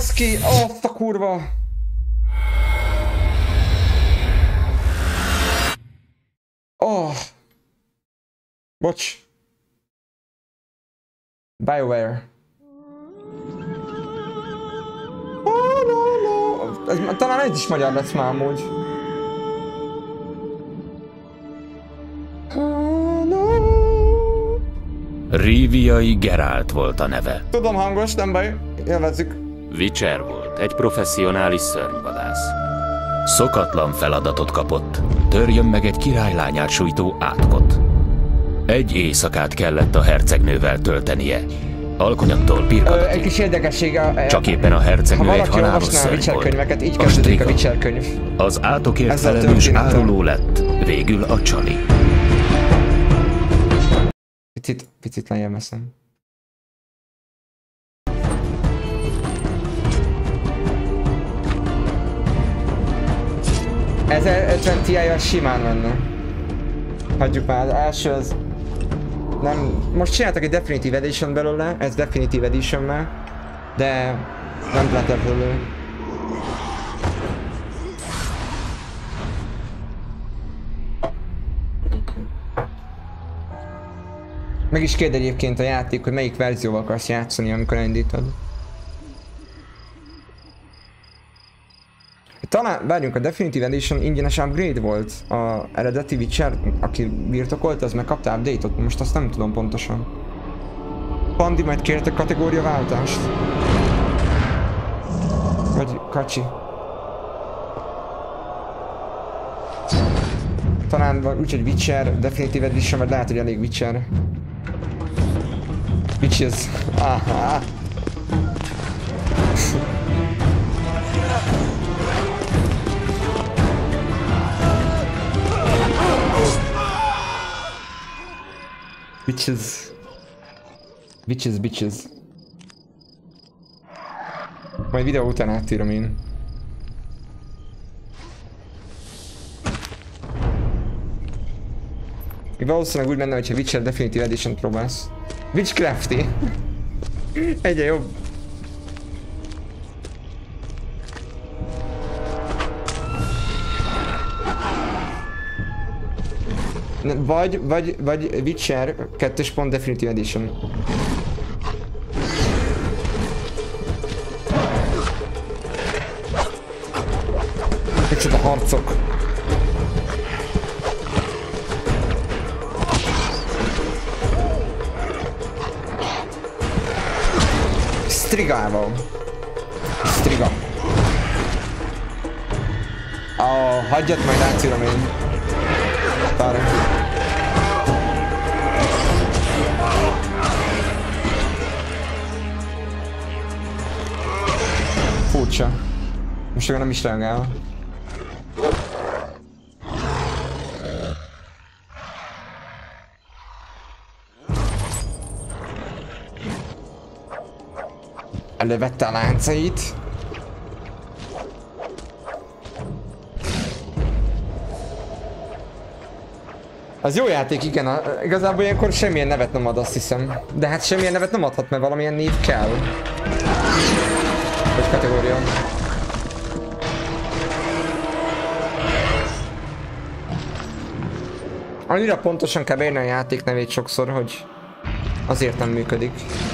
Baszki, azt a kurva! Oh. Bocs. BioWare. Oh, no. Ez, talán ez is magyar lesz már amúgy. Oh, no. Riviai Geralt volt a neve. Tudom, hangos, nem baj. Élvezzük. Witcher volt, egy professzionális szörnyvadász. Szokatlan feladatot kapott. Törjön meg egy királylányát sújtó átkot. Egy éjszakát kellett a hercegnővel töltenie. Alkonyattól pirkadatig. Egy kis érdekessége. Csak éppen a hercegnő egy halálos szörny volt. Witcher könyveket, így A kezdődik a Striga. Witcher könyv. Az átokért Ezzel felelős történettel. áruló lett. Végül a csali. Picit lejjebb veszem. Ez 50 Ti-jal simán menne. Hagyjuk már, az első az... Nem... Most csináltak egy Definitive Edition belőle, ez Definitive Edition-mel, de nem lettek belőle. Meg is kérd egyébként a játék, hogy melyik verzióval akarsz játszani, amikor elindítod. Talán, várjunk, a Definitive Edition ingyenes upgrade volt a eredeti Witcher, aki birtokolta, az megkapta update-ot, most azt nem tudom pontosan. Pandi, majd kértek kategóriaváltást? Vagy kacsi? Talán úgyhogy Witcher, Definitive Edition, vagy lehet, hogy elég Witcher. Witches. Aha. Bitches. Bitches. Majd videó után átírom én. Valószínűleg úgy menne, hogyha Witcher Definitive Edition próbálsz. Witchcrafty. Egyre jobb. Vagy Witcher 2. Definitive Edition. Micsoda harcok. Strigával. Striga. Hagyjat, majd átszírom én. Pár. Furcsa. Most nem is reagál. Elővette a láncait. Az jó játék, igen. Igazából ilyenkor semmilyen nevet nem ad, azt hiszem. De hát semmilyen nevet nem adhat, mert valamilyen név kell. Vagy kategória. Annyira pontosan kell beírni a játék nevét sokszor, hogy azért nem működik.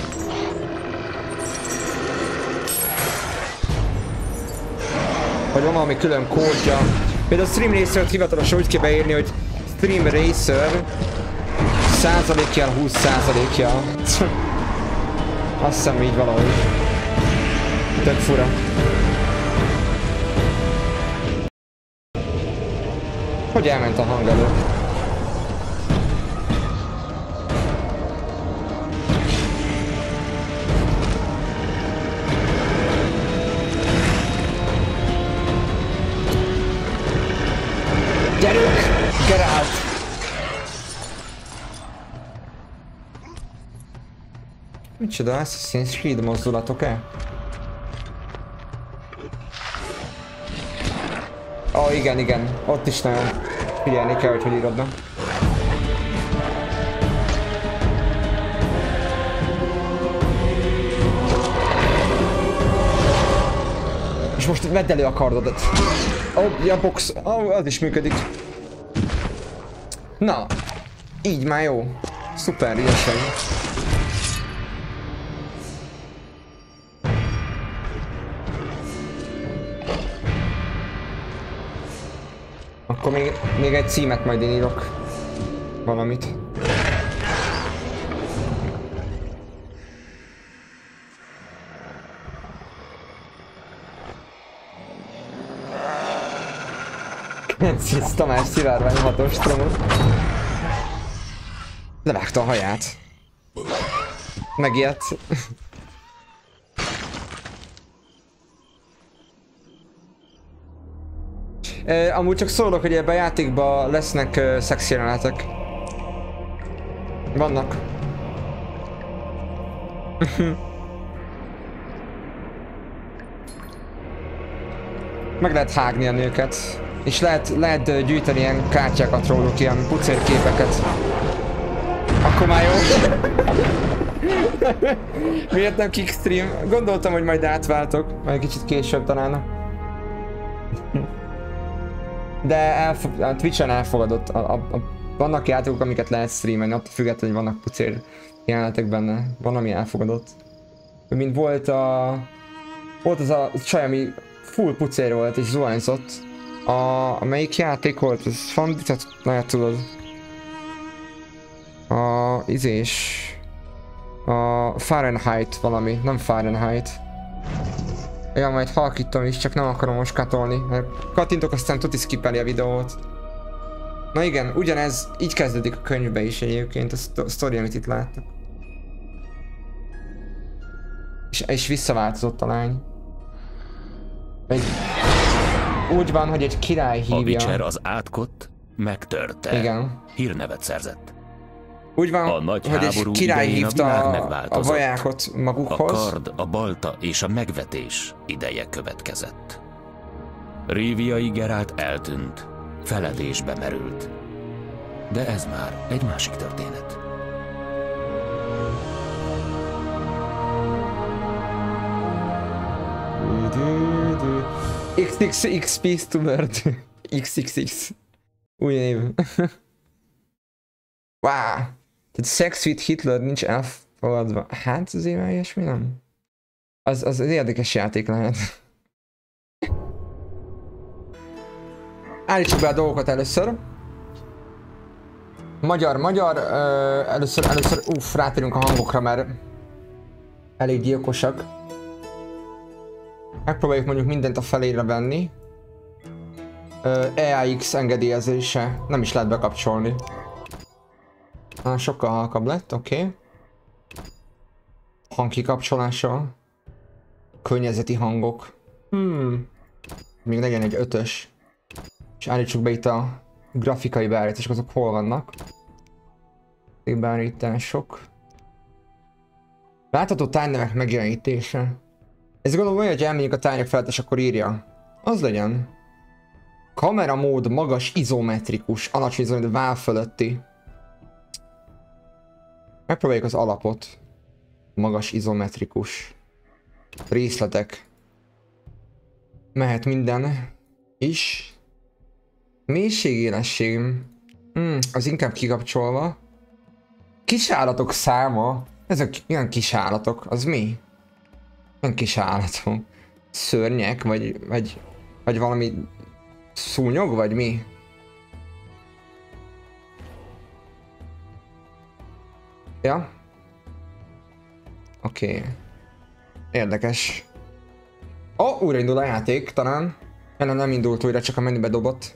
Vagy van valami külön kódja. Például a Stream Racer-t hivatalosan úgy kell beírni, hogy Stream Racer százalékjel 20%-jal. Azt hiszem így valahogy. Tök fura. Hogy elment a hang elő? Gyerünk! Geralt! Micsoda, Assassin's Creed mozdulatok-e? Igen. Ott is nagyon figyelni kell, hogy irodna. És most vedd elő a kardodat. Oh, ja, box. Oh, az is működik. Na. Így már jó. Szuper, ügyesen. Akkor még egy címet majd én írok. Valamit. Szisz Tamás szivárvány 6-os stromot. Levágta a haját. Megijedt. Amúgy csak szólok, hogy ebben a játékban lesznek szexi jelenetek. Vannak. Meg lehet hágni a nőket. És lehet gyűjteni ilyen kártyákat róluk, ilyen pucérképeket. Akkor már jó. Miért nem kickstream? Gondoltam, hogy majd átváltok. Majd kicsit később talán. De a Twitch-en elfogadott. Vannak játékok, amiket lehet streamelni, attól függetlenül, hogy vannak pucér jelenetek benne. Van, ami elfogadott. Mint volt az a csaj, ami full pucér volt és zuhanyzott. Melyik játék volt? Ez Fanditet? Lehet tudod. A Fahrenheit valami, nem Fahrenheit. Ja, majd halkítom is, csak nem akarom most katolni, mert kattintok, aztán tuti skippeli a videót. Na igen, ugyanez így kezdődik a könyvbe is egyébként, a sztori, amit itt láttak. És visszaváltozott a lány. Úgy van, hogy egy király hívja. A Witcher az átkot megtörte. Igen. Hírnevet szerzett. Úgy van, hogy egy király hívta a vajákot magukhoz. A kard, a balta és a megvetés ideje következett. Riviai Geralt eltűnt, feledésbe merült. De ez már egy másik történet. XXX Peace to Bird. XXX. Új név. Wow. Tehát Sex with Hitler nincs elfogadva. Hát azért már ilyesmi nem? Az érdekes játék lehet. Állítsuk be a dolgokat először. Magyar, először, rátérünk a hangokra, mert elég gyilkosak. Megpróbáljuk mondjuk mindent a felére venni. EAX engedélyezése nem is lehet bekapcsolni. Sokkal halkabb lett, oké. Hangkikapcsolása. Környezeti hangok. Még legyen egy 5-ös. És állítsuk be itt a grafikai beállítások, azok hol vannak. Beállítások. Látható tárgynevek megjelenítése. Ez gondolom olyan, hogy elmegyünk a tárgyak felett, és akkor írja. Az legyen. Kameramód magas izometrikus, alacsony izometrikus, vál fölötti. Megpróbáljuk az alapot. Magas izometrikus. Részletek. Mehet minden is. Mélységélesség. Az inkább kikapcsolva. Kisállatok száma. Ezek ilyen kisállatok. Az mi? Ilyen kisállatok. Szörnyek, vagy valami szúnyog, vagy mi? Ja. Oké. Érdekes. Újraindul a játék, talán. Nem indult újra, csak a menübe dobott.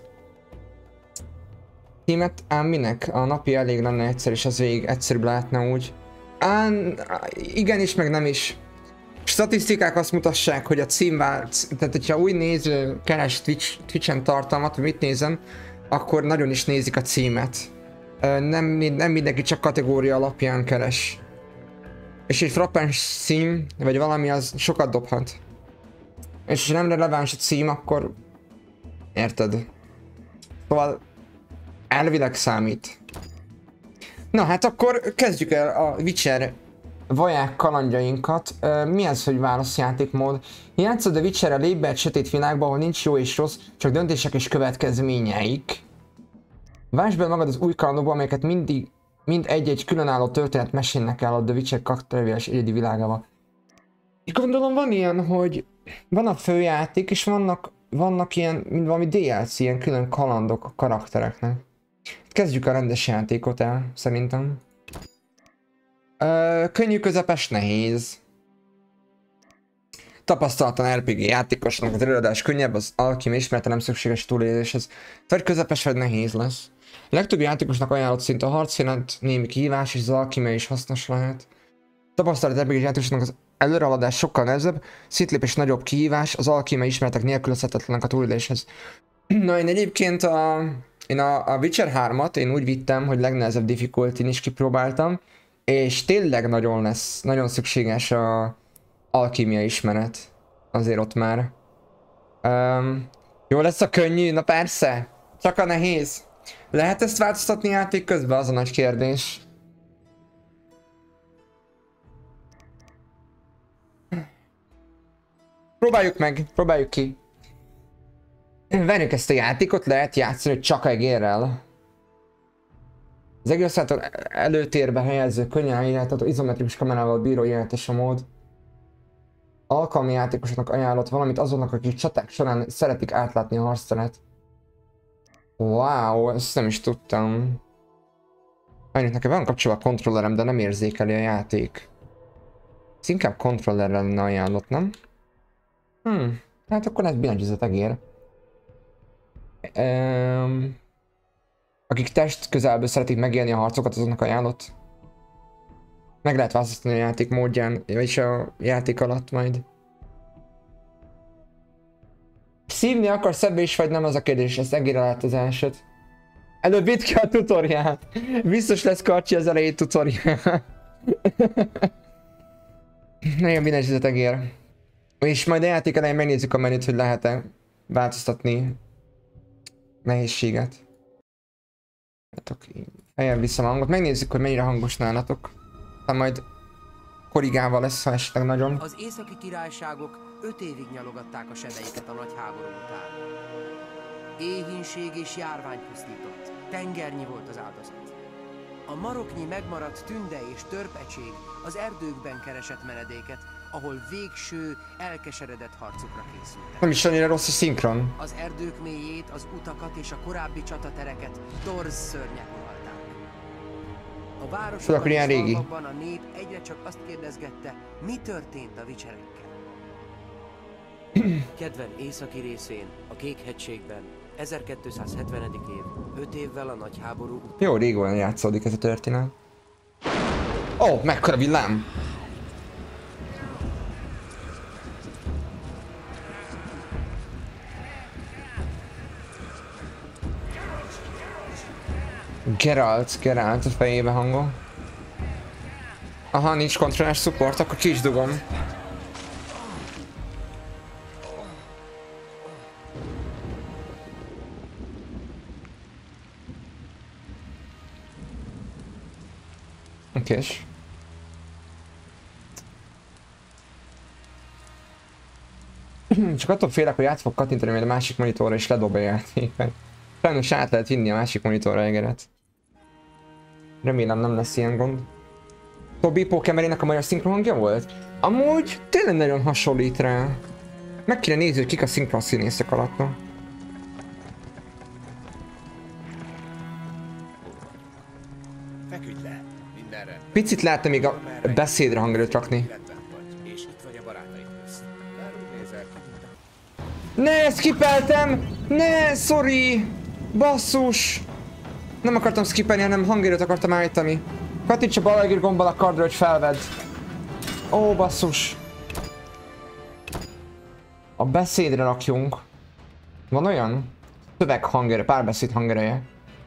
Címet, ám minek? A napi elég lenne egyszer, és az végig egyszerűbb lehetne úgy. Igen is, meg nem is. Statisztikák azt mutassák, hogy a cím vált, tehát hogyha új néző keres Twitch-en tartalmat, vagy mit nézem, akkor nagyon is nézik a címet. Nem mindenki csak kategória alapján keres. És egy frappáns cím, vagy valami, az sokat dobhat. És ha nem releváns a cím, akkor... Érted? Szóval... Elvileg számít. Na hát akkor kezdjük el a Witcher vaják kalandjainkat. Mi ez, hogy válaszjátékmód? Játszod a Witcherrel lépbe egy sötét világban, ahol nincs jó és rossz, csak döntések és következményeik. Vásd be magad az új kalandokba, amelyeket mind egy-egy különálló történet mesélnek el a The Witcher karakteréves egyedi világával. És gondolom van ilyen, hogy van a főjáték, és vannak ilyen, mint valami DLC, ilyen külön kalandok a karaktereknek. Kezdjük a rendes játékot el, szerintem. Könnyű, közepes, nehéz. Tapasztalatlan RPG játékosnak az előadás könnyebb, az alkimia ismerete nem szükséges túléléshez. Vagy közepes, vagy nehéz lesz. A legtöbb játékosnak ajánlott szint a harc jelent némi kihívás, és az alkimia is hasznos lehet. Tapasztalat RPG játékosnak az előrehaladás sokkal nehezebb, szintlépés nagyobb kihívás, az alkimia ismeretek nélkülözhetetlenek a túléléshez. Na én egyébként a Witcher 3-at én úgy vittem, hogy legnehezebb difficulty-n is kipróbáltam, és tényleg nagyon szükséges a alkimia ismeret. Azért ott már. Jó lesz a könnyű? Na persze! Csak a nehéz. Lehet ezt változtatni játék közben? Az a nagy kérdés. Próbáljuk meg, próbáljuk ki. Várjuk ezt a játékot, lehet játszani csak egérrel. Az egész előtérbe helyező, könnyen irányítható, izometrikus kamerával bíró jelentés a mód. Alkalmi játékosoknak ajánlott valamit azoknak, akik csaták során szeretik átlátni a harcteret. Wow, ezt nem is tudtam. Nekem van kapcsolatban a kontrollerem, de nem érzékeli a játék. Ez inkább kontrollerrel lenne ajánlott, nem? Hát akkor ez billentyűzet egér. Akik test közelből szeretik megélni a harcokat, azoknak ajánlott. Meg lehet választani a játék módján, vagyis a játék alatt majd. Szívni akarsz ebbe is, vagy nem, az a kérdés, ezt egére lehet az elsőt. Előbb vidd ki a tutoriát. Biztos lesz karcsi az elejét tutoriál. Nagyon billentyűzet egér. És majd a játék elején megnézzük a menüt, hogy lehet-e változtatni nehézséget. Fejjel vissza a hangot, megnézzük, hogy mennyire hangos nálatok. Hát majd korrigálva lesz, ha esetleg nagyon. Az északi királyságok 5 évig nyalogatták a sebeiket a nagy háború után. Éhínség és járvány pusztított, tengernyi volt az áldozat. A maroknyi megmaradt tünde és törpegység az erdőkben keresett menedéket, ahol végső, elkeseredett harcukra készültek. Nem is annyira rossz a szinkron. Az erdők mélyét, az utakat és a korábbi csatatereket torz szörnyek uralták. A városokban és falvakban a nép egyre csak azt kérdezgette, mi történt a Witcherekkel. Kedven északi részén, a Kékhegységben, 1270. év, 5 évvel a nagy háború után. Jó, régóan játszódik ez a történet. Ó, mekkora villám! Geralt a fejébe hangol. Aha, nincs kontrollás support, akkor ki is dugom. Okés. Csak attól félek, hogy át fog kattintani majd a másik monitorra és ledobja a játékot. Sajnos át lehet vinni a másik monitorra egeret. Remélem nem lesz ilyen gond. Tobi Pokemerének a magyar szinkron hangja volt? Amúgy tényleg nagyon hasonlít rá. Meg kéne nézni, hogy kik a szinkron színészek alatt. Feküdj le, mindenre. Picit lehetne még a beszédre hangerőt rakni. És itt vagy a barátaid közt. Már úgy nézel ki. Ne, skippeltem! Ne, sorry! Basszus! Nem akartam skippelni, hanem hangerőt akartam állítani. Kattints a bal gombbal a kardra, hogy felvedd. Ó, basszus! A beszédre rakjunk. Van olyan? Szöveg hangerő, párbeszéd hangereje.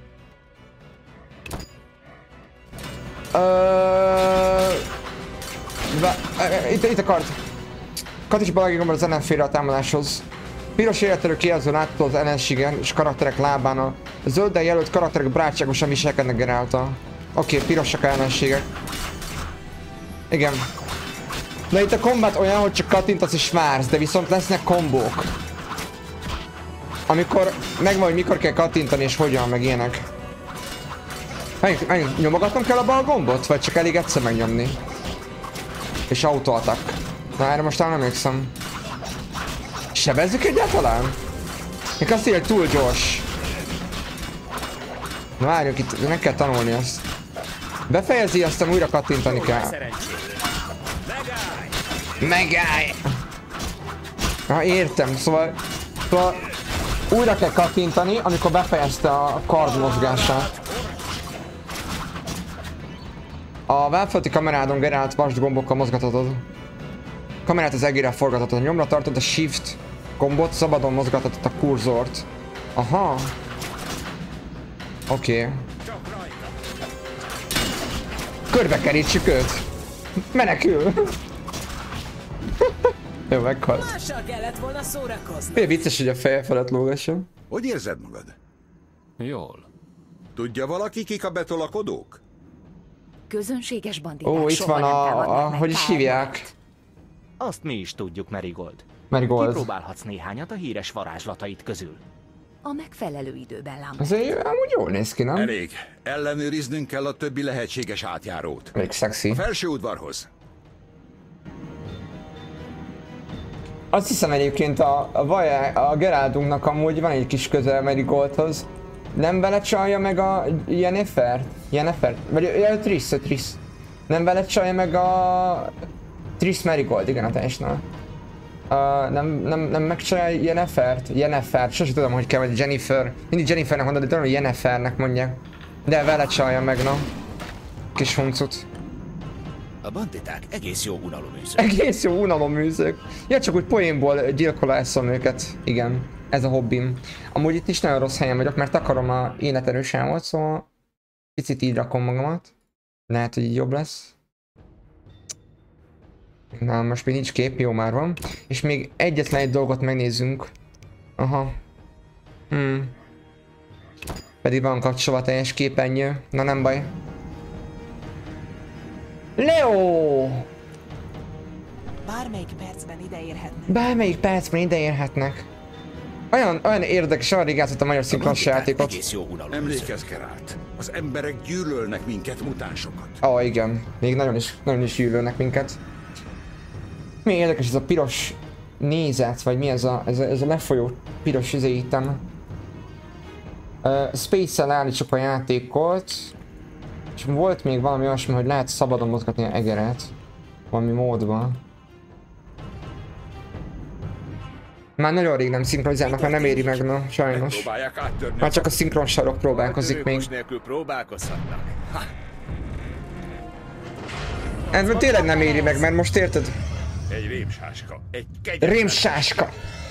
Itt a kard. Kattints a bal gombbal az ellenfélre a támadáshoz. Piros életerő kijelző látható az ellenségen és karakterek lábán. A zölddel jelölt karakterek barátságosan viselkednek Geráltal. Oké, pirosak ellenségek. Igen. De itt a combat olyan, hogy csak kattintasz és vársz, de viszont lesznek kombók. Amikor megvan, hogy mikor kell kattintani és hogyan, meg ilyenek. Nyomogatnom kell abba a gombot? Vagy csak elég egyszer megnyomni? És autoattack. Na erre most nem emlékszem. Sebezzük egyáltalán? Még azt írja, hogy túl gyors. Na várjuk, itt meg kell tanulni azt. Befejezi, aztán újra kattintani kell. Megállj! Na értem, szóval újra kell kattintani, amikor befejezte a kard mozgását. A válfölti kamerádon Geralt vasd gombokkal mozgathatod. Kamerát az egérrel forgathatod. Nyomra tartod a shift gombot, szabadon mozgathatod a kurzort. Aha. Oké. Körbe kerítsük őt. Menekül. Jó, meghalt. Mással kellett volna szórakozni. Milyen vicces, hogy a feje felett lógassam. Hogy érzed magad? Jól. Tudja valaki, kik a betolakodók? Közönséges bandikák Ó, itt soha van nem támadnak meg hogy is párnát. hívják? Azt mi is tudjuk, Marigold. Marigold. Kipróbálhatsz néhányat a híres varázslatait közül. A megfelelő időben Lambert. Azért amúgy jól néz ki, nem? Elég. Ellenőriznünk kell a többi lehetséges átjárót. Elég szexi. A felső udvarhoz. Azt hiszem egyébként a Geraltunknak amúgy van egy kis közel Marigoldhoz. Nem vele csalja meg a Yennefer? Vagy a Triss. Nem vele csalja meg a Triss Marigold, igen, a teljesnál. Nem megcsalja Yennefert, sosem tudom, hogy kell, vagy Jennifer. Mindig Jennifernek mondod, de tudom, hogy Yennefernek mondják. De vele csalja meg, na. Kis huncut. A banditák egész jó unaloműzők. Egész jó unaloműzők. Ja, csak úgy poénból gyilkolászom őket. Igen, ez a hobbim. Amúgy itt is nagyon rossz helyen vagyok, mert akarom a életerőságot, szóval picit így rakom magamat. Lehet, hogy így jobb lesz. Na, most még nincs kép, jó már van. És még egyetlen egy dolgot megnézzünk. Aha. Pedig van kapcsolatteljes képernyő. Na nem baj. Leo! Bármelyik percben ide érhetnek. Olyan érdekes, arra játszott a magyar szinkronos játékot. Egész jó unaloműzők. Emlékezz, Geralt. Az emberek gyűlölnek minket, mutánsokat. Igen. Még nagyon is gyűlölnek minket. Mi érdekes ez a piros nézet, vagy mi ez a lefolyó piros izéitem. Space-el állítsuk a játékot. És volt még valami olyasmi, hogy lehet szabadon mozgatni a egeret. Valami módban. Már nagyon rég nem szinkronizálnak, mert nem éri meg, na, sajnos. Már csak a szinkron sarok próbálkozik még. Nélkül próbálkozhatnak. Ez tényleg nem éri meg, mert most érted? Egy rémsáska. Egy kegyetlen... Rémsáska!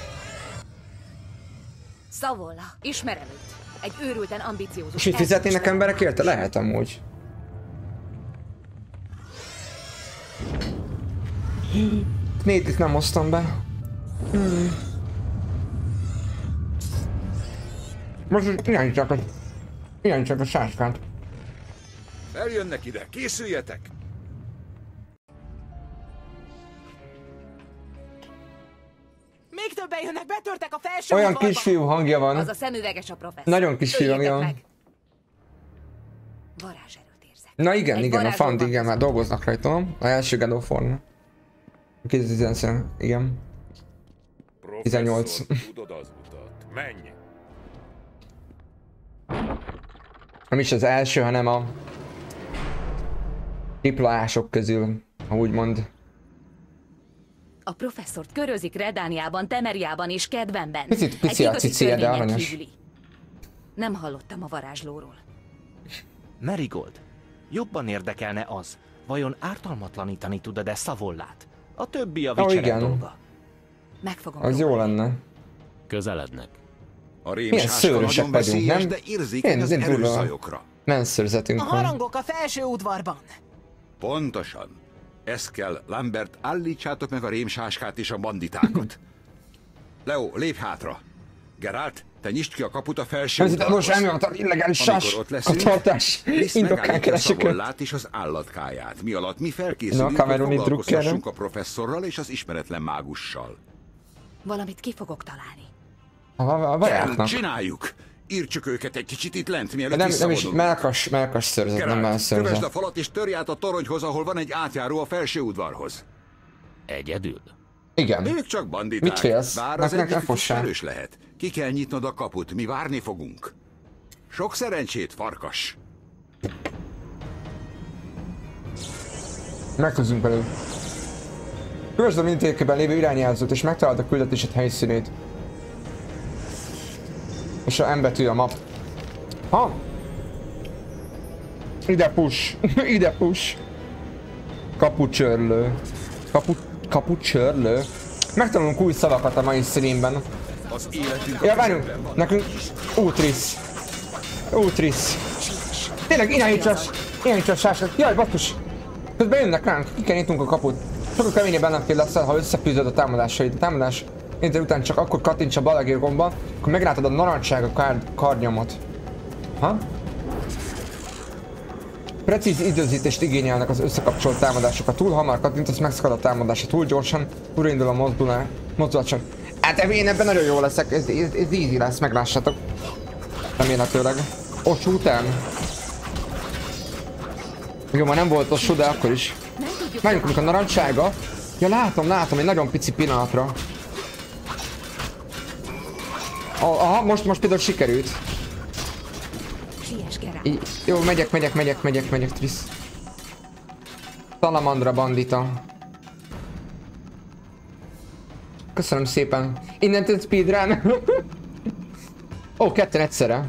Savolla, ismerem őt. Egy őrülten ambiciózus... És mit fizetnének emberek érte? Lehet amúgy. Négyt nem hoztam be. Most irányítsák a sáskát. Eljönnek ide, készüljetek! Még többen jönnek, betörtek a felső Olyan udvarba. kisfiú hangja van. Az a szemüveges a professzor. Nagyon kisfiú hangja van. Varázserőt érzek. Na igen, Egy igen, a varázsló Fand, van igen, már dolgoznak rajta. A első God of War-n. 2019, igen. 18. Tudod az utat. Menj! Nem is az első, hanem a triplások közül, ha úgy mond. A professzort körözik Redániában, Temeriában és Kedvenben. Pici a cicia, de aranyos. Nem hallottam a varázslóról. Marigold, jobban érdekelne az, vajon ártalmatlanítani tudod-e Savollát? A többi a Witcherek dolga. Meg fogom Az jó próbálni. lenne. Közelednek. A Milyen rémsáska szőrösek nagyon vagyunk, veszélyes, nem? de érzékeny az erős zajokra. Menszörzetünk A van. harangok a felső udvarban. Pontosan. Ez kell, Lambert, állítsátok meg a rémsáskát és a banditákat. Leo, lépj hátra. Geralt, Te nyisd ki a kaput a felső Ez itt udvarhoz. most elmondta illegális Amikor ott leszünk, tartás Lisz indokán megállítja keresek. Szavollát és az állatkáját, mi alatt mi Na, felkészülünk, hogy Cameroni foglalkoztassunk a professzorral és az ismeretlen mágussal. Valamit ki fogok találni. A vajáknak. Csináljuk! Írtsuk őket egy kicsit itt lent, mielőtt Nem is visszavonulunk. melkas szőrzet, nem Geralt, melszőrzet. kövesd a falat és törj át a toronyhoz, ahol van egy átjáró a felső udvarhoz. Egyedül? Ők Igen. csak banditák. Mit félsz? Bár az Ne egyik fossál. erős lehet. Ki kell nyitnod a kaput, mi várni fogunk. Sok szerencsét, farkas! Megközünk velük. Kövesd a mintékében lévő irányjelzőt és megtaláld a küldetésed helyszínét. És a M betű a map. Ha? Ide push. Ide push. Kapucsörlő. Kapucsörlő. Megtanulunk új szavakat a mai streamben. Az életünk Ja, várjunk! Nekünk... Útrisz. Útrisz. Tényleg, irányítsa a sásat. Jaj, basszus! Közben jönnek ránk, ki kell nyitunk a kaput. Sokkal keményebb ellenfél leszel, ha összefűzöd a támadásaid. A támadás után csak akkor kattints a bal gomba, akkor meglátod a narancssárga karnyomot. Ha? Precíz időzítést igényelnek az összekapcsolt támadások. Ha túl hamar kattintasz, megszakad a támadása. Túl gyorsan, újraindul a mozdulat. Hát én ebben nagyon jó leszek, ez easy lesz, meglássátok. Remélhetőleg. Ossú után. Jó, ma nem volt ossú, de akkor is. Várjunk, amikor a narancssárga. Ja, látom, egy nagyon pici pillanatra. Aha, most például sikerült. Jó, megyek, Trisz. Salamandra bandita. Köszönöm szépen. Innentől speedrun. Ó, ketten egyszerre.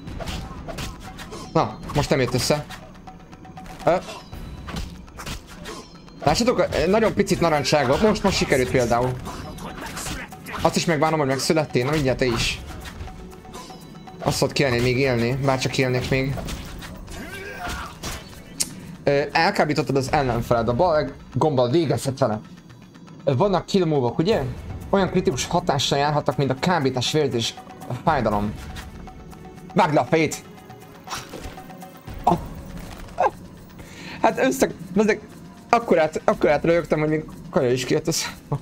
Na, most nem jött össze. Lássátok, nagyon picit narancsága. Most sikerült például. Azt is megbánom, hogy megszülettél. Na mindjárt te is. Azt ott kellene még élni, bárcsak élnék még. Elkábítottad az ellenfeled, a bal gombbal végezhet vele. Vannak kill move-ok, ugye? Olyan kritikus hatással járhatnak, mint a kábítás, vérzés, a fájdalom. Vágd le a fejét! Hát akkorát rögtem, hogy még kaja is kijött a számba.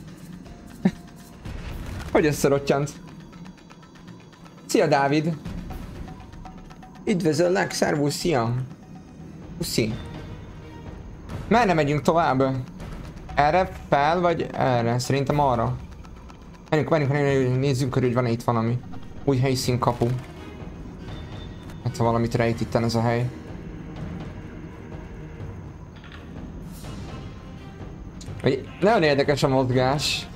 Hogy összerottyant? Szia, Dávid! Üdvözöllek, szervusz, szia! Puszi! Merre megyünk tovább? Erre fel, vagy erre? Szerintem arra. Várjunk, nézzünk körül, hogy van-e itt valami. Új helyszín kapu. Hát ha valamit rejt itten ez a hely. Nagyon érdekes a mozgás.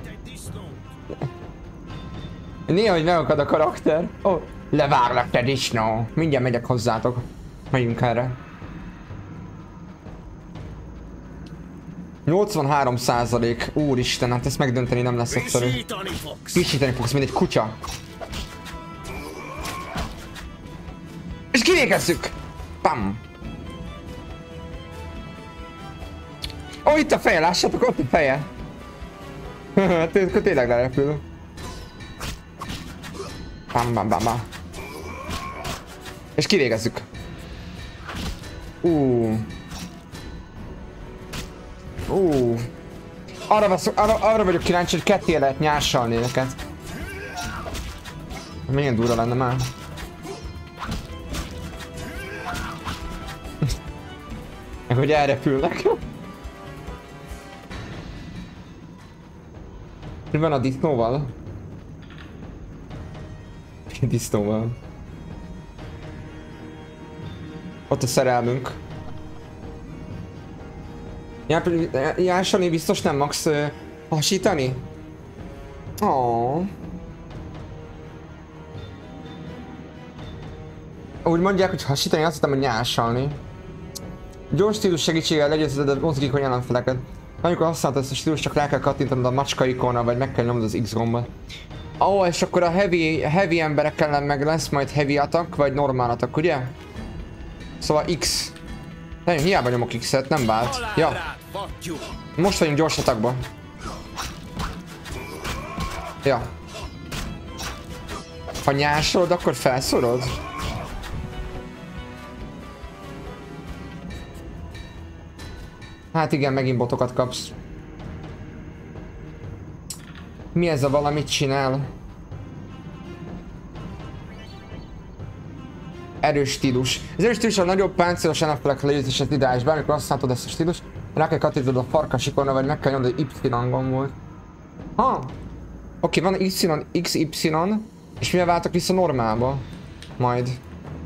Néha, hogy megakad a karakter. Ó, levárlak te disznó. Mindjárt megyek hozzátok. Megyünk erre. 83%. Úristen, hát ezt megdönteni nem lesz egyszerű. Pisítani fogsz, mint egy kutya. És kivégezzük! Pam! Ó, itt a feje, lássátok, ott a feje. Tényleg lerepül. Bam. És kivégezzük. Arra vagyok kíváncsi, hogy ketté lehet nyársalni őket. Milyen durva lenne már. Meg hogy elrepülnek. Mi van a disznóval? Disznóval. Ott a szerelmünk. Jásani biztos nem max hasítani? Úgy mondják, hogy hasítani, azt hittem, hogy nyásalni. Gyors stílus segítséggel legyőzheted a mozgékony ellenfeleket. Amikor használod ezt a stílus, csak rá kell kattintanod a macska ikonnal, vagy meg kell nyomnod az X gombot. És akkor a heavy emberek ellen meg lesz majd heavy attack, vagy normál attack, ugye? Szóval X. Nagyon hiába nyomok X-et, nem vált. Ja. Most vagyunk gyors attackba. Ja. Ha nyásolod, akkor felszorod? Hát igen, megint botokat kapsz. Mi ez a valamit csinál? Erős stílus. Az erős stílus a nagyobb páncélos ellenfelek legyőzését ideális. Bármikor használhatod ezt a stílus, rá kell kattintod a farkasikorra, vagy meg kell nyomnod, hogy Y-gomb volt. Ha! Oké, van Y, XY, és mivel váltok vissza normálba? Majd.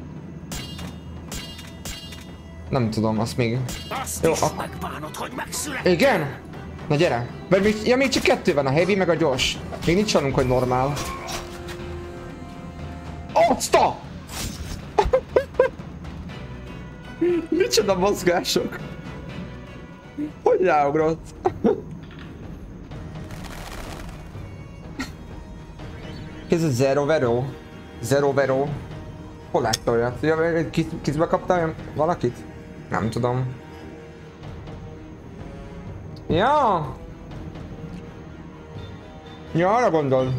Nem tudom, azt még... Jó, igen? Na gyere! Vagy még, ja, még csak kettő van, a heavy meg a gyors. Még nincs annunk, hogy normál. Azta! Micsoda mozgások! Hogy ráugrott? Ez a Zero Vero? Zero Vero? Hol látta olyat? Ja, kizbe kaptál valakit? Nem tudom. Ja! Ja, arra gondol.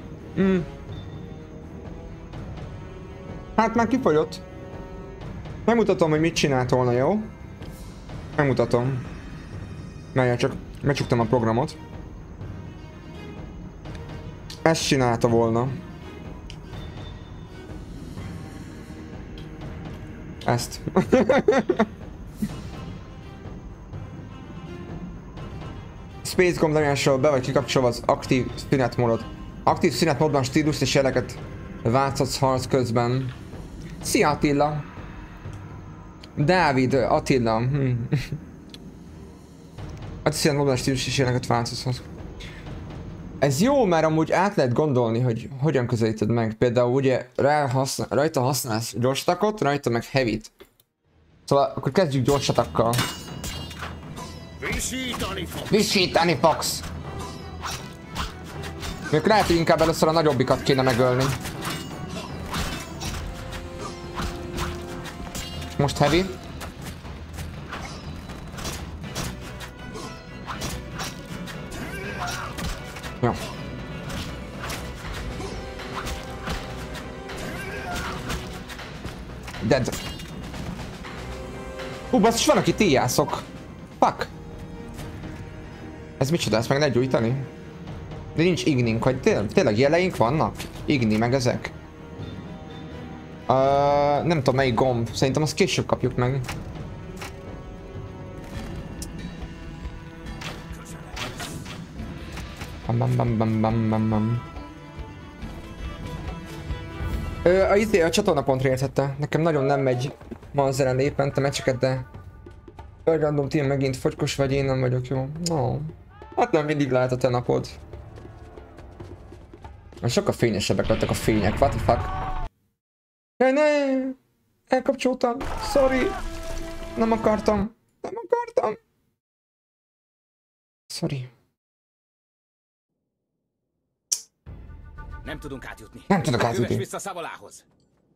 Hát már kifogyott. Megmutatom, hogy mit csinált volna, jó? Megmutatom. Mert csak becsuktam a programot. Ezt csinálta volna. Ezt. Space gomb lenyomásról be vagy kikapcsolva az aktív szünetmódot. Aktív szünetmódban stílust és jeleket változtatsz harc közben. Szia Attila! Dávid, Attila. Aktív szünetmódban stílust és jeleket változtatsz. Ez jó, mert amúgy át lehet gondolni, hogy hogyan közelíted meg. Például ugye rajta használsz gyorsatakot, rajta meg heavy-t. Szóval akkor kezdjük gyorsatakkal. Visítani fogsz! Még lehet, hogy inkább először a nagyobbikat kéne megölni. Most heavy. Jó. Dead. Basszus, van, aki tíjászok. Fuck. Ez micsoda, ezt meg lehet gyújtani? De nincs ignink, hogy tényleg jeleink vannak? Igni meg ezek? Nem tudom melyik gomb, szerintem azt később kapjuk meg. A csatornapontra érthette. Nekem nagyon nem megy ma az ellen épente meccseket, de... Random team megint fogykos vagy, én nem vagyok jó. No. Hát nem mindig lehet a te napod. Sokkal fényesebbek lettek a fények, what the fuck. Jaj, ne! Elkapcsoltam, sorry! Nem akartam, nem akartam! Sorry. Nem tudunk átjutni. Nem tudok átjutni. Kövess vissza Szavolához.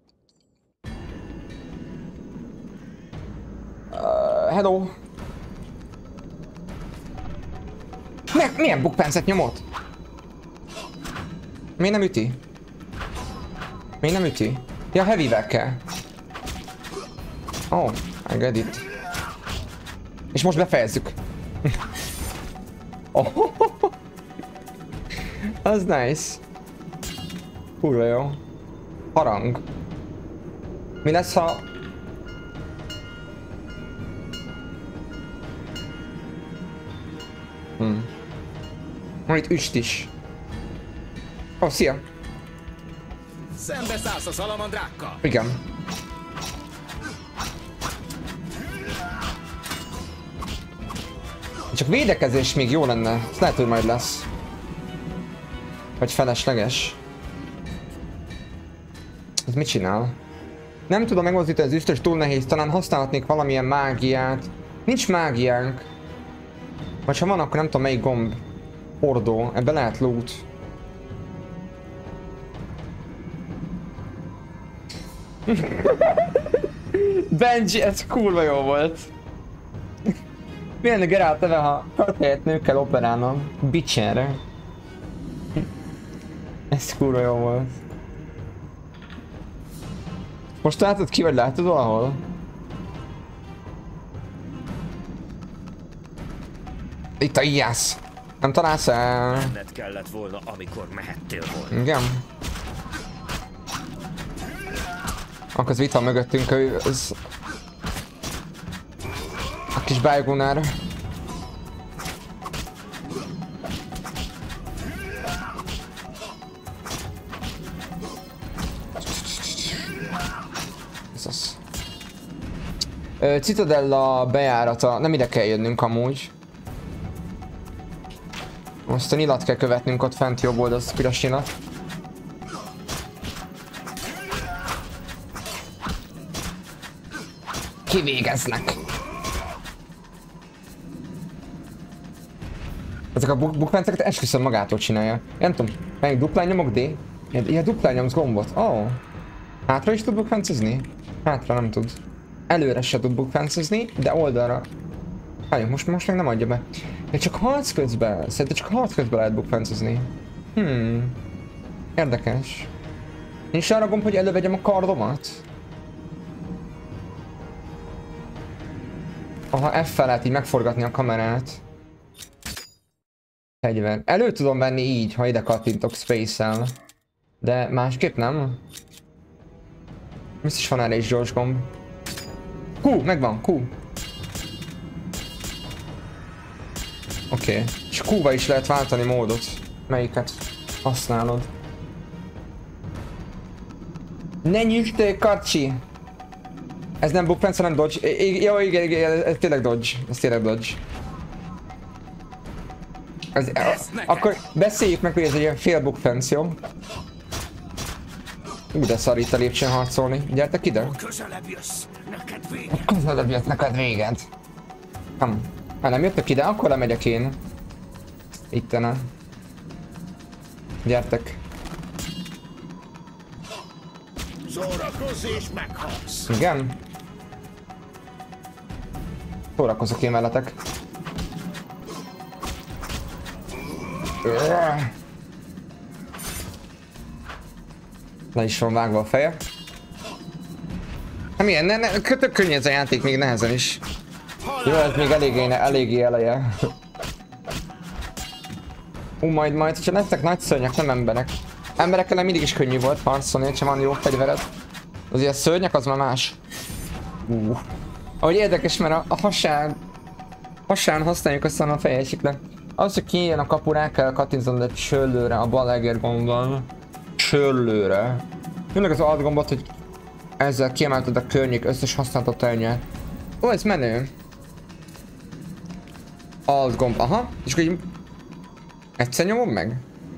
Hello. Milyen bukpencet nyomott? Miért nem üti? Miért nem üti? Ja, heavy-vel kell. Oh, I get it. És most befejezzük. Oh, az nice. Kurva jó. Harang. Mi lesz, ha... Van itt üst is. Ó, szia! Szembeszállsz a szalamandrákkal! Igen. Csak védekezés még jó lenne. Ez lehet, hogy majd lesz. Vagy felesleges. Ez mit csinál? Nem tudom megmozdítani az üstös, túl nehéz. Talán használhatnék valamilyen mágiát. Nincs mágiánk. Vagy ha van, akkor nem tudom melyik gomb. Hordó. Ebbe lehet loot. Benji, ez kurva jó volt. Milyen Geralt neve, ha helyett nőkkel operálnom. Bitchenre. Ez kurva jó volt. Most látod ki, vagy látod valahol? Itt a Iász. Nem találsz el? Menned kellett volna, amikor mehettél volna. Igen. Akkor az itt van mögöttünk, az... A kis bájgunár. Ez az. Citadella bejárata. Nem ide kell jönnünk amúgy. Most a nyilat kell követnünk ott fent jobb oldalt, az piros nyilat. Kivégeznek. Ezek a bukfenceket esküszöm magától csinálja. Nem tudom, melyik duplán nyomok D? Ilyen duplán nyomsz gombot. Oh. Hátra is tud bukfencezni? Hátra nem tud. Előre se tud bukfencezni, de oldalra. Várjunk, most még nem adja be. De csak harc közben. Szerintem csak harc közben lehet bukfencezni. Érdekes. Nincs arra gomb, hogy elővegyem a kardomat? Aha, F-fel lehet így megforgatni a kamerát. Fegyver. Elő tudom venni így, ha ide kattintok Space-el. De másképp nem? Biztos van erre is gyors gomb. Q, megvan, Q. Oké. És Q-ba is lehet váltani módot. Melyiket használod? Ne nyüstél, kacsi! Ez nem bukfence, nem dodge. Jó, igen, ez tényleg dodge. Ez tényleg dodge. Akkor beszéljük meg, hogy ez egy ilyen fél bukfence, jó? De szar itt a lépcsőn harcolni. Gyertek ide! Közelebb jössz, neked vége. Közelebb jött neked véged. Ha nem jöttek ide, akkor lemegyek én. Ittene. Gyertek. Szórakozz és meghalsz. Igen? Szórakozok én veletek. Le is van vágva a feje. Hát milyen? Tök könnyű ez a játék, még nehezen is. Jó, ez még eléggé eleje. Majd, hogyha lettek nagy szörnyek, nem emberek. Emberekkel mindig is könnyű volt harcolni, ha van jó fegyvered. Az ilyen szörnyek, az már más. Ahogy érdekes, mert a hasán használjuk aztán a fejesikre. Az, hogy kijön a kapu, rá kell kattintanod egy csöllőre, a bal egérgombbal. Csöllőre. Jönnek az alt gombot, hogy ezzel kiemelted a környék összes használható előnyet. Ó, ez menő. Alt gomb, aha. És akkor így... Egyszer nyomom meg?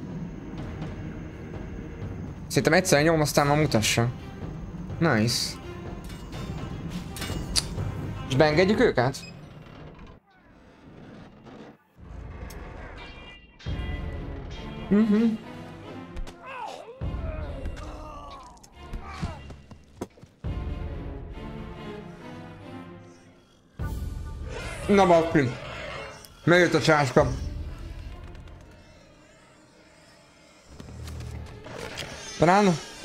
Szerintem egyszer nyomom, aztán már mutassa. Nice. És beengedjük őket? Na bakri. Megjött a csáska. Talán?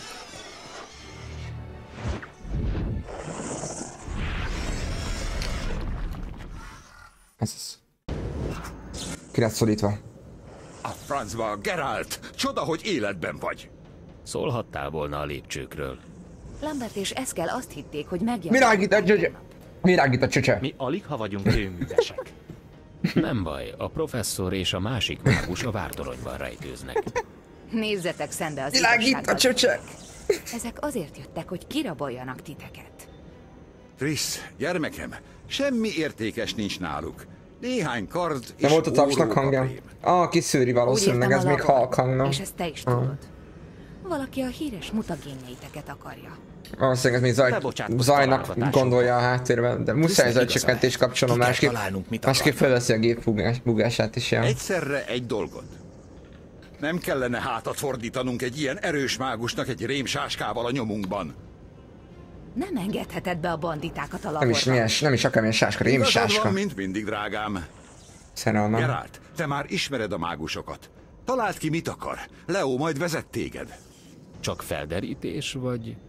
Ez az. Ki lett szorítva. A francba, Geralt! Csoda, hogy életben vagy! Szólhattál volna a lépcsőkről. Lambert és Eskel azt hitték, hogy megjelenik. Virágít a csöcse. Mi alig ha vagyunk kőművesek. Nem baj, a professzor és a másik mágus a vártoronyban rejtőznek. Nézzetek szembe az Világít a igazsággal. csöcse. Ezek azért jöttek, hogy kiraboljanak titeket. Trisz, gyermekem, semmi értékes nincs náluk. Néhány kard és Nem volt a tapsnak hangja? Kiszűri valószínűleg, ez még halk hangna. És ezt te is tudod. Valaki a híres mutagénjeiteket akarja. Valószínűleg ez még zajnak gondolja a háttérben, de muszáj zajcsökkentést kapcsolnom, másképp felveszi a gép bugását is. Egyszerre egy dolgot. Nem kellene hátat fordítanunk egy ilyen erős mágusnak egy rémsáskával a nyomunkban. Nem engedheted be a banditákat a laborba. Nem is akármilyen sáska, rémsáska. Van, mint mindig, drágám. Szerelmem. Geralt, te már ismered a mágusokat. Találd ki, mit akar. Leo majd vezet téged. Csak felderítés, vagy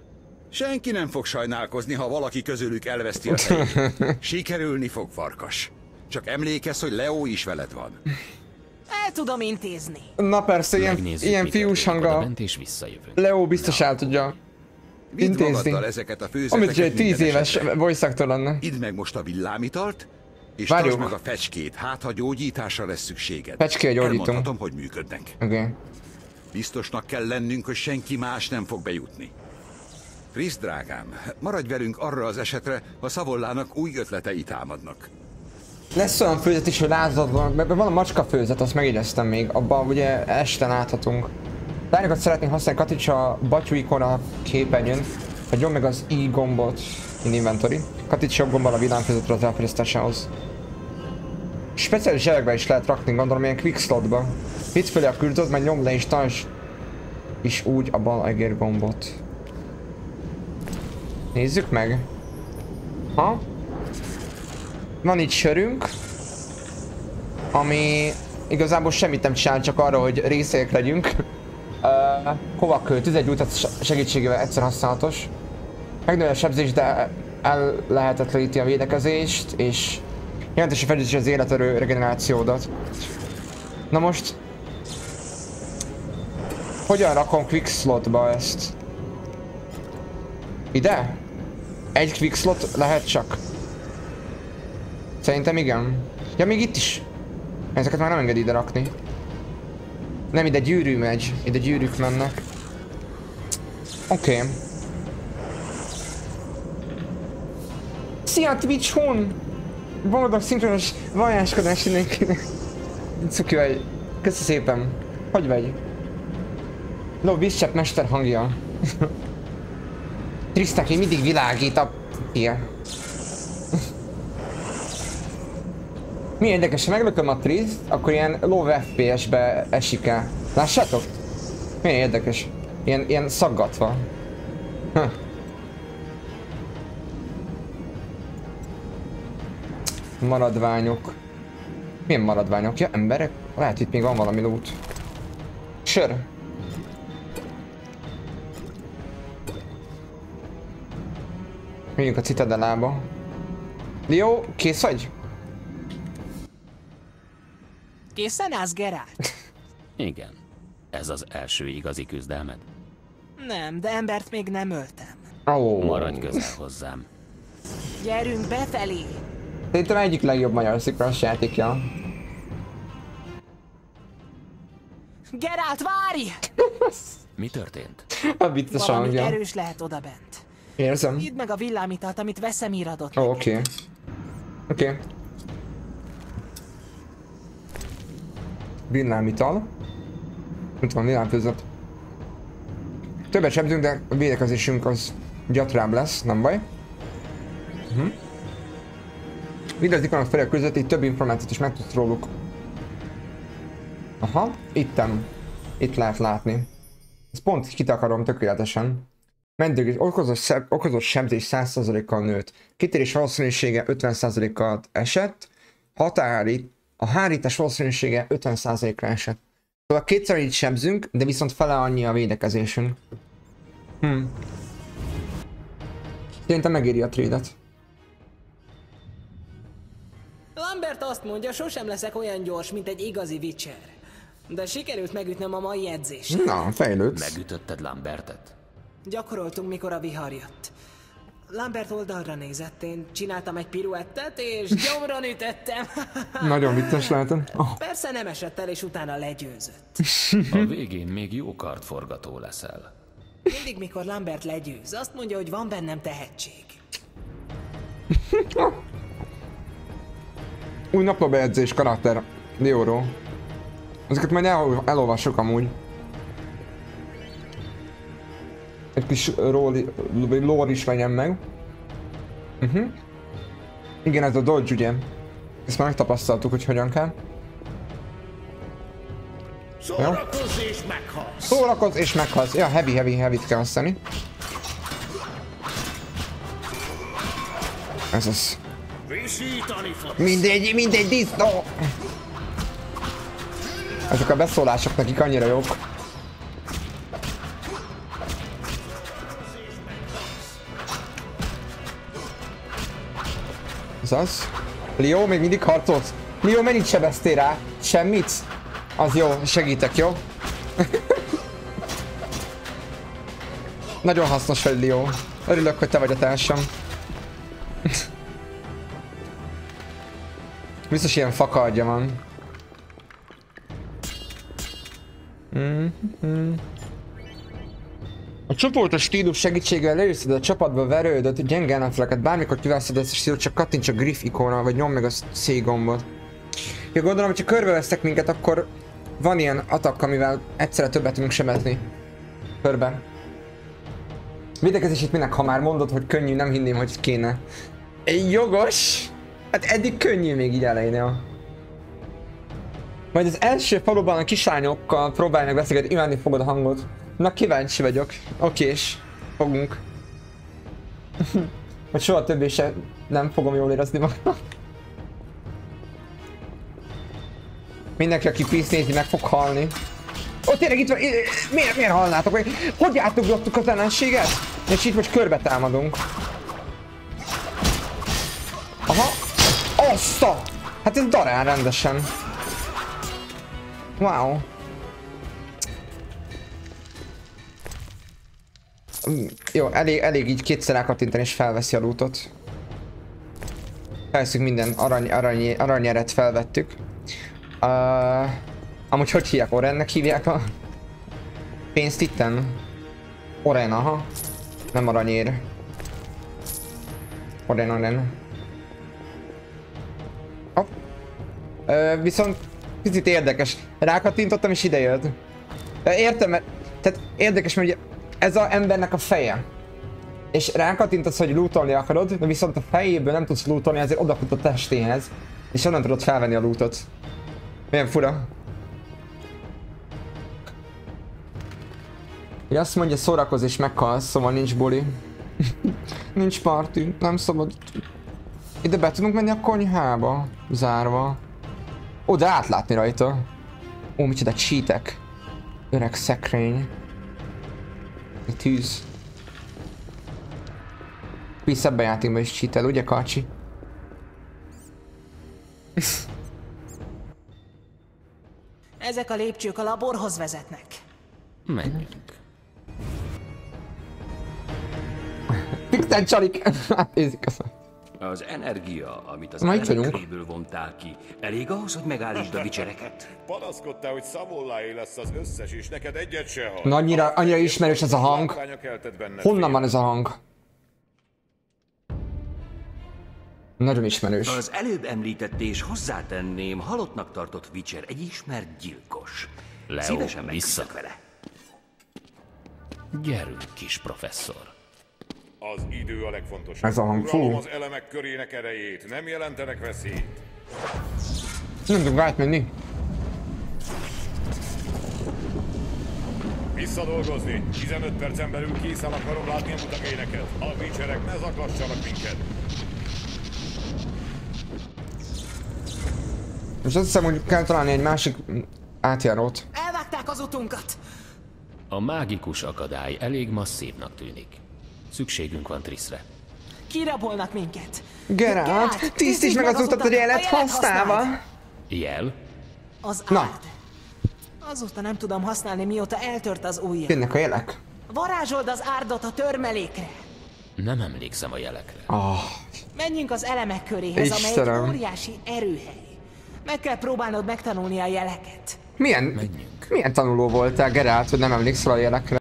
Senki nem fog sajnálkozni, ha valaki közülük elveszti a helyét. Sikerülni fog, farkas. Csak emlékezz, hogy Leo is veled van. El tudom intézni. Na persze, ilyen fiús hanga. Leo biztos el tudja intézni. Amit egy 10 éves voice actor lenne. Idd meg most a villámitalt, és tartsd meg a fecskét, hát ha gyógyításra lesz szükséged. Fecské a gyógyító. Elmondhatom, hogy működnek. Okay. Biztosnak kell lennünk, hogy senki más nem fog bejutni. Chris, drágám, maradj velünk arra az esetre, ha Savollának új ötletei támadnak. Lesz olyan főzet is, hogy lázadban, mert van a macska főzet, azt megideztem még, abban ugye este láthatunk. Lányokat szeretnénk használni Katicsa batyúikon a képernyőn, hogy nyom meg az I gombot in inventory. Katicsa jobb gombbal a villámfőzetre az elfogyasztásához. Speciális zsebekbe is lehet rakni, gondolom ilyen quick slotba. Hidd fölé a küldőt, majd nyomd le és tartsd is úgy a bal egér gombot. Nézzük meg. Ha? Van itt sörünk, ami igazából semmit nem csinál, csak arra, hogy részek legyünk. Kovakő, tüzegyújtat segítségével egyszer használatos. Megnöveli a sebzést, de ellehetetleníti a védekezést, és jelentősen fejleszti az életerő regenerációdat. Na most... Hogyan rakom quick slotba ezt? Ide? Egy quick slot lehet csak? Szerintem igen. Ja, még itt is. Ezeket már nem engedi ide rakni. Nem, ide gyűrű megy. Ide gyűrűk mennek. Oké. Szia Twitch Hun! Boldog szinkronos vajáskodás mindenkinek. Cuki vagy. Köszi szépen. Hogy vagy? Ló, vízcsepp mester hangja. Trisztek, én mindig világít a... Ilyen. Mi érdekes, ha meglököm a Triszt, akkor ilyen low FPS-be esik el. Lássátok? Milyen érdekes. Ilyen szaggatva. Maradványok. Milyen maradványok? Ja, emberek? Lehet itt még van valami loot. Sör. Menjünk a citadellába. Jó, kész vagy? Készen állsz, Geralt? Igen. Ez az első igazi küzdelmed? Nem, de embert még nem öltem. Oh. Maradj közel hozzám. Gyerünk befelé! Szerintem egyik legjobb magyar szinkronos játékja. Geralt, várj! Mi történt? A vicces Valami hangja. erős lehet odabent. Érzem. Idd meg a villámitalt, amit Vesemir adott Ó, neked. oké. Oké. Villámital. Itt van villámfőzet. Többet sebzünk, de a védekezésünk az gyatrább lesz, nem baj. Mindez ikonok felé a között, így több információt is megtudsz róluk. Aha, itt lehet látni. Ezt pont kitakarom tökéletesen. Mendőgés, okozott sebzés 100%-kal nőtt. Kitérés valószínűsége 50%-kal esett. A hárítás valószínűsége 50%-ra esett. Szóval kétszer így sebzünk, de viszont fele annyi a védekezésünk. Szerintem megéri a trade-et. Lambert azt mondja, sosem leszek olyan gyors, mint egy igazi Witcher. De sikerült megütnöm a mai edzést. Na, fejlődsz. Megütötted Lambertet? Gyakoroltunk, mikor a vihar jött. Lambert oldalra nézett, én csináltam egy piruettet, és gyomron ütöttem. Nagyon vicces lehetett. Oh. Persze nem esett el, és utána legyőzött. A végén még jó kardforgató leszel. Mindig, mikor Lambert legyőz, azt mondja, hogy van bennem tehetség. Új naplóbejegyzés karakter. Dioró. Ezeket majd elolvassuk amúgy. Egy kis lore is menjen meg. Igen, ez a dodge ugye. Ezt már megtapasztaltuk, hogy hogyan kell. Szórakozz és meghalsz! Szórakozz és meghalsz. Ja, heavy-t kell használni. Ez az. Mindegy disznó! Ezek a beszólások nekik annyira jók. Az. Leo, még mindig harcolsz? Leo, mennyit sebeztél rá? Semmit? Az jó, segítek, jó? Nagyon hasznos vagy, Leo. Örülök, hogy te vagy a társam. Biztos ilyen fakardja van. A csoportos stílus segítségével leülszed a csapatba verődött gyenge ellenfeleket, bármikor kiveszed ezt a stílus, csak kattints a Griff ikónra, vagy nyomd meg a C gombot. Ja, gondolom, hogy ha körbevesztek minket, akkor van ilyen atak, amivel egyszerre többet tudunk sebezni. Körbe. Védekezés itt minek, ha már mondod, hogy könnyű, nem hinném, hogy kéne. Jogos! Hát eddig könnyű még így elején, ja. Majd az első faluban a kislányokkal próbálj meg beszélgetni, imádni fogod a hangot. Na, kíváncsi vagyok. Okés. Fogunk. Hogy soha többé se nem fogom jól érezni magam. Mindenki, aki Peace nézi, meg fog halni. Ó, tényleg itt van, miért halnátok meg? Hogy átugrottuk az ellenséget? És itt most körbe támadunk. Aha. Oszta! Hát ez darál rendesen. Wow. Jó, elég így kétszer elkattintani és felveszi a lootot. Felveszünk minden aranyeret felvettük. Amúgy hogy hívják? Orennek hívják a pénzt itten? Oren, aha. Nem aranyér. Oren. Hopp. Viszont picit érdekes. Rákattintottam és ide jött. Értem, mert... Tehát érdekes, mert ugye ez az embernek a feje. És rákattintasz, hogy lootolni akarod, de viszont a fejéből nem tudsz lootolni, ezért odafut a testéhez. És onnan tudod felvenni a lootot. Milyen fura. Ugye azt mondja, szórakozz és meghalsz, szóval nincs buli. Nincs party, nem szabad. Ide be tudunk menni a konyhába, zárva. Ó, de átlátni rajta. Ó, micsoda cheatek. Öreg szekrény. A tűz. Vissza ebben a játékban is cheatel, ugye Kacsi? Ezek a lépcsők a laborhoz vezetnek. Menjünk. Pixel csalik! Átnézik a szó. Az energia, amit az Majd elemekréből vontál ki, elég ahhoz, hogy megállítsd a vicsereket? Panaszkodtál, hogy Savollái lesz az összes, és neked egyet se hall. Na, annyira ismerős ez a hang. Honnan van ez a hang? Nagyon ismerős. Az előbb említett és hozzátenném, halottnak tartott Witcher egy ismert gyilkos. Leo, Szívesen vissza. megküzdök vele. Gyerünk, kis professzor. Az idő a legfontosabb. Ez a hang, fú. Uralom az elemek körének erejét, nem jelentenek veszélyt. Nem tudunk átmenni. Visszadolgozni. 15 percen belül készen akarom látni a mutagéneket. A Witcherek ne zaklassanak minket. És azt hiszem, hogy kell találni egy másik átjárót. Elvágták az utunkat! A mágikus akadály elég masszívnak tűnik. Szükségünk van Triszre. Kirabolnak minket! Geralt, tisztíts meg az utat, hogy jelet használva! Jel? Az Na. árd. Azóta nem tudom használni, mióta eltört az ujjam. Jönnek a jelek. Varázsold az árdot a törmelékre! Nem emlékszem a jelekre. Menjünk az elemek köréhez, amely Istenem. egy óriási erőhely. Meg kell próbálnod megtanulni a jeleket. Milyen tanuló voltál, Geralt, hogy nem emlékszel a jelekre?